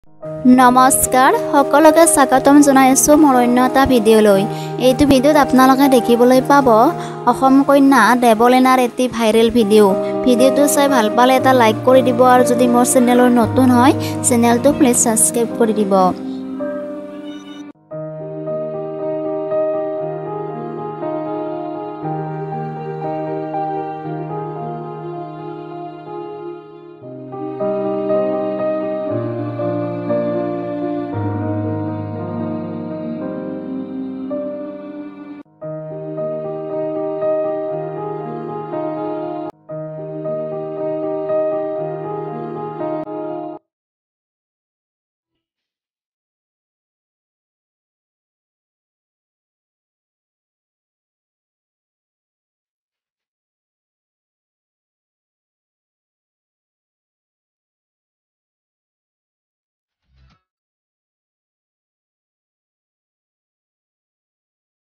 নমস্কাৰ সকলোকে স্বাগতম জনাইছো মোৰ অন্য এটা ভিডিঅ'লৈ। এইটো ভিডিঅ'ত আপোনালোকে দেখিবলৈ পাব অসম কন্যা দেৱলীনাৰ এটি ভাইৰেল ভিডিঅ'। ভিডিঅ'টো চাই ভাল পালে এটা লাইক কৰি দিব আৰু যদি মোৰ চেনেলৰ নতুন হয় চেনেলটো প্লিজ সাবস্ক্ৰাইব কৰি দিব।